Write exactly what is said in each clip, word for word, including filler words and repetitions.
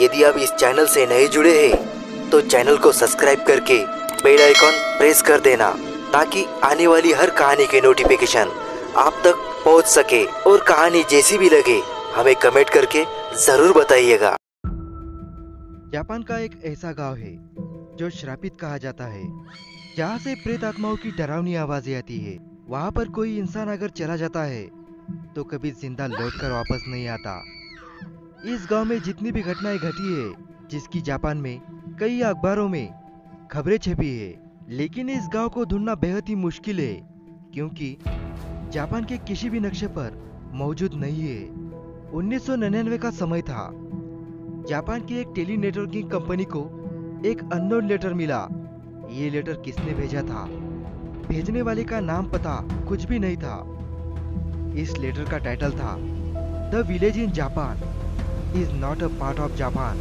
यदि आप इस चैनल से नए जुड़े हैं तो चैनल को सब्सक्राइब करके बेल आइकॉन प्रेस कर देना, ताकि आने वाली हर कहानी के नोटिफिकेशन आप तक पहुंच सके। और कहानी जैसी भी लगे हमें कमेंट करके जरूर बताइएगा। जापान का एक ऐसा गांव है जो श्रापित कहा जाता है, जहां से प्रेत आत्माओं की डरावनी आवाजें आती है। वहां पर कोई इंसान अगर चला जाता है तो कभी जिंदा लौटकर वापस नहीं आता। इस गांव में जितनी भी घटनाएं घटी है, जिसकी जापान में कई अखबारों में खबरें छपी है, लेकिन इस गांव को ढूंढना बेहद ही मुश्किल है, क्योंकि जापान के किसी भी नक्शे पर मौजूद नहीं है। उन्नीस सौ निन्यानवे का समय था। जापान की एक टेली नेटवर्किंग कंपनी को एक अननोन लेटर मिला। ये लेटर किसने भेजा था? भेजने वाले का नाम पता कुछ भी नहीं था। इस लेटर का टाइटल था the village in Japan is not a part of Japan.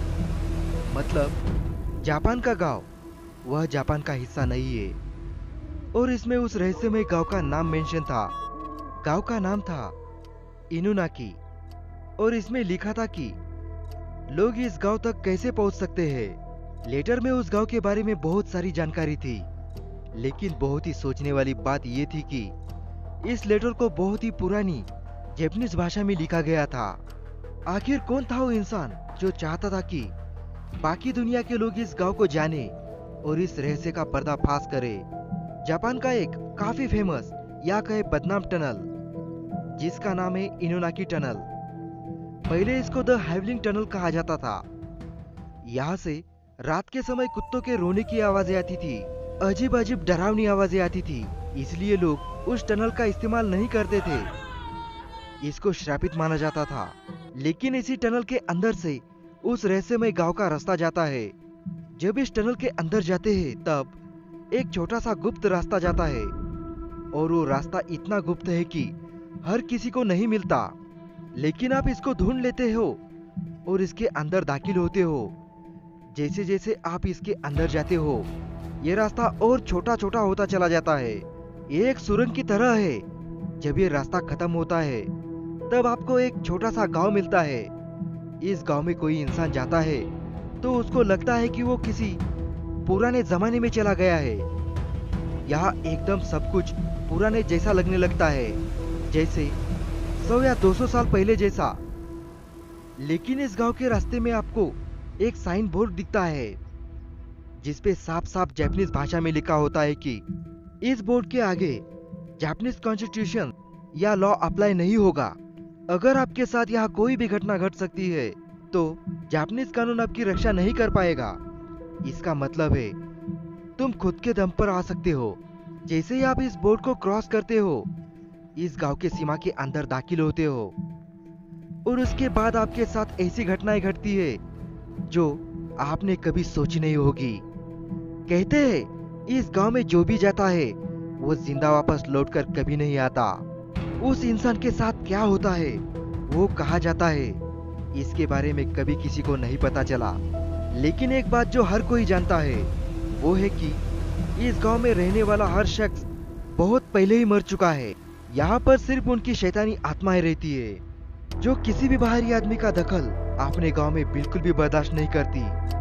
मतलब जापान का गांव वह जापान का हिस्सा नहीं है। और इसमें उस रहस्यमय गांव का नाम मेंशन था। गांव का नाम था इनुनाकी। और इसमें लिखा था कि लोग इस गांव तक कैसे पहुंच सकते हैं। लेटर में उस गांव के बारे में बहुत सारी जानकारी थी, लेकिन बहुत ही सोचने वाली बात यह थी कि इस लेटर को बहुत ही पुरानी जापानीज भाषा में लिखा गया था। आखिर कौन था वो इंसान जो चाहता था कि बाकी दुनिया के लोग इस गांव को जाने और इस रहस्य का पर्दाफाश करे? जापान का एक काफी फेमस या कहे बदनाम टनल, जिसका नाम है इनुनाकी टनल। पहले इसको द हाइवलिंग टनल कहा जाता था। यहाँ से रात के समय कुत्तों के रोने की आवाजें आती थी, अजीब अजीब डरावनी आवाजें आती थी, इसलिए लोग उस टनल का इस्तेमाल नहीं करते थे। इसको श्रापित माना जाता था। लेकिन इसी टनल के अंदर से उस रहस्यमय गांव का रास्ता जाता है। जब इस टनल के अंदर जाते हैं तब एक छोटा सा गुप्त रास्ता जाता है, और वो रास्ता इतना गुप्त है कि हर किसी को नहीं मिलता। लेकिन आप इसको ढूंढ लेते हो और इसके अंदर दाखिल होते हो। जैसे जैसे आप इसके अंदर जाते हो, ये रास्ता और छोटा छोटा होता चला जाता है। ये एक सुरंग की तरह है। जब ये रास्ता खत्म होता है तब आपको एक छोटा सा गांव मिलता है। इस गांव में कोई इंसान जाता है तो उसको लगता है कि वो किसी पुराने जमाने में चला गया है। यहाँ एकदम सब कुछ पुराने जैसा लगने लगता है, जैसे सौ या दो सौ साल पहले जैसा। लेकिन इस गांव के रास्ते में आपको एक साइन बोर्ड दिखता है, जिसपे साफ साफ जापानीज भाषा में लिखा होता है कि इस बोर्ड के आगे जापानीज कॉन्स्टिट्यूशन या लॉ अप्लाई नहीं होगा। अगर आपके साथ यहाँ कोई भी घटना घट सकती है तो जापानीज कानून आपकी रक्षा नहीं कर पाएगा। इसका मतलब है तुम खुद के दम पर आ सकते हो। जैसे ही आप इस बोर्ड को क्रॉस करते हो, इस गांव के सीमा के अंदर दाखिल होते हो, और उसके बाद आपके साथ ऐसी घटनाएं घटती है जो आपने कभी सोची नहीं होगी। कहते हैं इस गांव में जो भी जाता है वो जिंदा वापस लौटकर कभी नहीं आता। उस इंसान के साथ क्या होता है, वो कहा जाता है, इसके बारे में कभी किसी को नहीं पता चला। लेकिन एक बात जो हर कोई जानता है वो है कि इस गांव में रहने वाला हर शख्स बहुत पहले ही मर चुका है। यहाँ पर सिर्फ उनकी शैतानी आत्माएं रहती है, जो किसी भी बाहरी आदमी का दखल अपने गांव में बिल्कुल भी बर्दाश्त नहीं करती।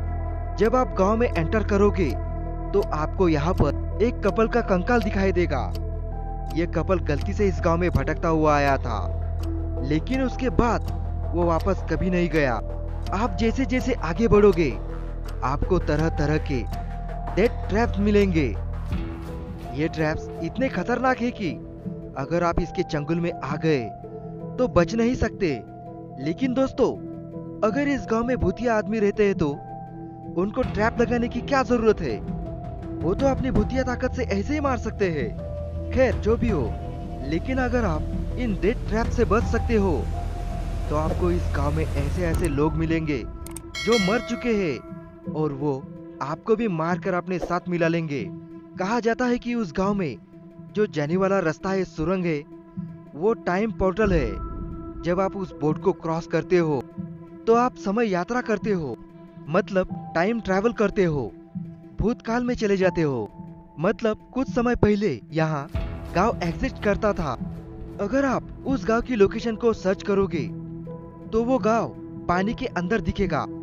जब आप गांव में एंटर करोगे तो आपको यहाँ पर एक कपल का कंकाल दिखाई देगा। यह कपल गलती से इस गांव में भटकता हुआ आया था, लेकिन उसके बाद वो वापस कभी नहीं गया। आप जैसे जैसे आगे बढ़ोगे आपको तरह तरह के डेथ ट्रैप्स मिलेंगे। ये ट्रैप्स इतने खतरनाक है कि अगर आप इसके चंगुल में आ गए तो बच नहीं सकते। लेकिन दोस्तों, अगर इस गांव में भूतिया आदमी रहते हैं तो उनको ट्रैप लगाने की क्या जरूरत है? वो तो अपनी भूतिया ताकत से ऐसे ही मार सकते हैं। खैर जो भी हो, लेकिन अगर आप इन डेथ ट्रैप से बच सकते हो तो आपको इस गांव में ऐसे ऐसे लोग मिलेंगे जो मर चुके हैं, और वो आपको भी मारकर अपने साथ मिला लेंगे। कहा जाता है कि उस गांव में जो जाने वाला रास्ता है, सुरंग है, वो टाइम पोर्टल है। जब आप उस बोर्ड को क्रॉस करते हो तो आप समय यात्रा करते हो, मतलब टाइम ट्रैवल करते हो, भूतकाल में चले जाते हो। मतलब कुछ समय पहले यहाँ गांव एग्जिस्ट करता था। अगर आप उस गांव की लोकेशन को सर्च करोगे तो वो गांव पानी के अंदर दिखेगा,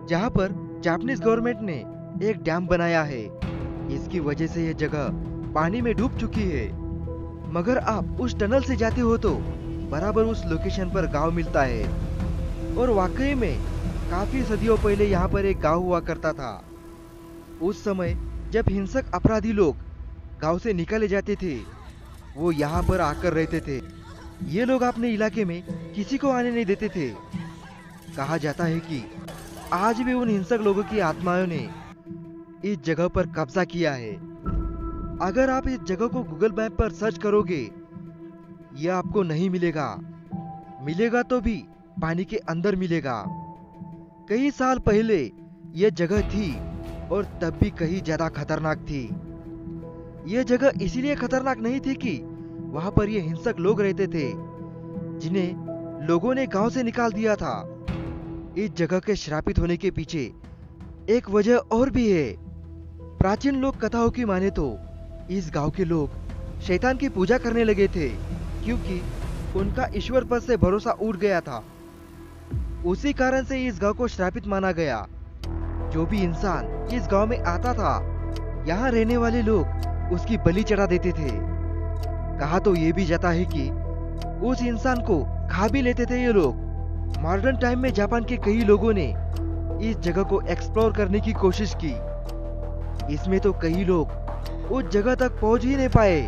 जहाँ पर जापानीज गवर्नमेंट ने एक डैम बनाया है। इसकी वजह से यह जगह पानी में डूब चुकी है। मगर आप उस टनल से जाते हो तो बराबर उस लोकेशन पर गांव मिलता है। और वाकई में काफी सदियों पहले यहाँ पर एक गांव हुआ करता था। उस समय जब हिंसक अपराधी लोग गांव से निकाले जाते थे, वो यहाँ पर आकर रहते थे। ये लोग अपने इलाके में किसी को आने नहीं देते थे। कहा जाता है कि आज भी उन हिंसक लोगों की आत्माओं ने इस जगह पर कब्जा किया है। अगर आप इस जगह को गूगल मैप पर सर्च करोगे, यह आपको नहीं मिलेगा। मिलेगा तो भी पानी के अंदर मिलेगा। कई साल पहले यह जगह थी और तब भी कहीं ज्यादा खतरनाक थी। यह जगह इसीलिए खतरनाक नहीं थी कि वहां पर ये हिंसक लोग रहते थे, जिन्हें लोगों ने गांव से निकाल दिया था। इस जगह के श्रापित होने के पीछे एक वजह और भी है। प्राचीन लोक कथाओं की माने तो इस गांव के लोग शैतान की पूजा करने लगे थे, क्योंकि उनका ईश्वर पर से भरोसा उठ गया था। उसी कारण से इस गांव को श्रापित माना गया। जो भी इंसान इस गांव में आता था, यहाँ रहने वाले लोग उसकी बलि चढ़ा देते थे। कहा तो ये भी जाता है कि उस इंसान को खा भी लेते थे ये लोग। मॉडर्न टाइम में जापान के कई लोगों ने इस जगह को एक्सप्लोर करने की कोशिश की। इसमें तो कई लोग उस जगह तक पहुंच ही नहीं पाए,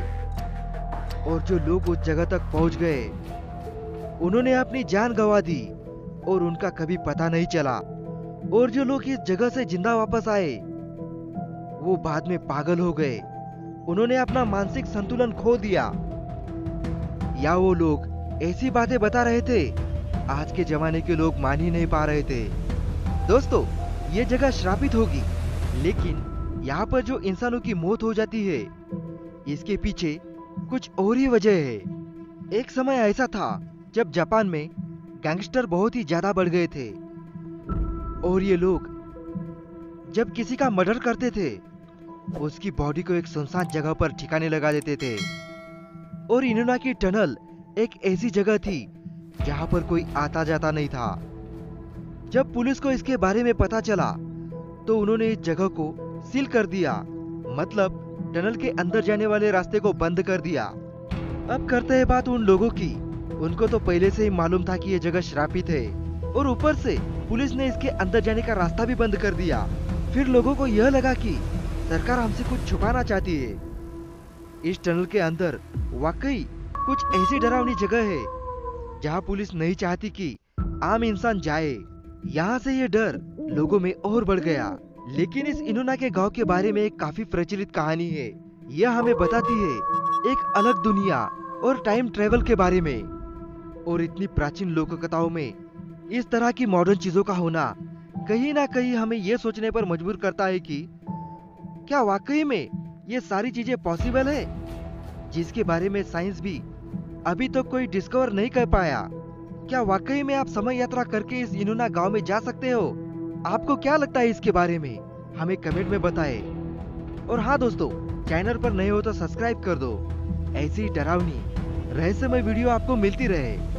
और जो लोग उस जगह तक पहुंच गए, उन्होंने अपनी जान गंवा दी और उनका कभी पता नहीं चला। और जो लोग इस जगह से जिंदा वापस आए, वो बाद में पागल हो गए। उन्होंने अपना मानसिक संतुलन खो दिया, या वो लोग ऐसी बातें बता रहे थे आज के जमाने के लोग मान ही नहीं पा रहे थे। दोस्तों, ये जगह श्रापित होगी, लेकिन यहाँ पर जो इंसानों की मौत हो जाती है, इसके पीछे कुछ और ही वजह है। एक समय ऐसा था जब जापान में गैंगस्टर बहुत ही ज्यादा बढ़ गए थे, और ये लोग जब किसी का मर्डर करते थे, उसकी बॉडी को एक सुनसान जगह पर ठिकाने लगा देते थे। और इनुनाकी टनल एक ऐसी जगह थी जहां पर कोई आता जाता नहीं था। जब पुलिस को इसके बारे में पता चला, तो उन्होंने इस जगह को सील कर दिया, मतलब टनल के अंदर जाने वाले रास्ते को बंद कर दिया। अब करते हैं बात उन लोगों की। उनको तो पहले से ही मालूम था कि यह जगह श्रापित है, और ऊपर से पुलिस ने इसके अंदर जाने का रास्ता भी बंद कर दिया। फिर लोगों को यह लगा कि सरकार हमसे कुछ छुपाना चाहती है। इस टनल के अंदर वाकई कुछ ऐसी डरावनी जगह है जहां पुलिस नहीं चाहती कि आम इंसान जाए। यहाँ से ये डर लोगों में और बढ़ गया। लेकिन इस इनुना के गांव के बारे में एक काफी प्रचलित कहानी है। यह हमें बताती है एक अलग दुनिया और टाइम ट्रेवल के बारे में। और इतनी प्राचीन लोक कथाओं में इस तरह की मॉडर्न चीजों का होना कहीं ना कहीं हमें यह सोचने पर मजबूर करता है कि क्या वाकई में ये सारी चीजें पॉसिबल है, जिसके बारे में साइंस भी अभी तक तो कोई डिस्कवर नहीं कर पाया। क्या वाकई में आप समय यात्रा करके इस इनुना गांव में जा सकते हो? आपको क्या लगता है इसके बारे में? हमें कमेंट में बताएं। और हाँ दोस्तों, चैनल पर नए हो तो सब्सक्राइब कर दो। ऐसी डरावनी रहस्यमय वीडियो आपको मिलती रहे।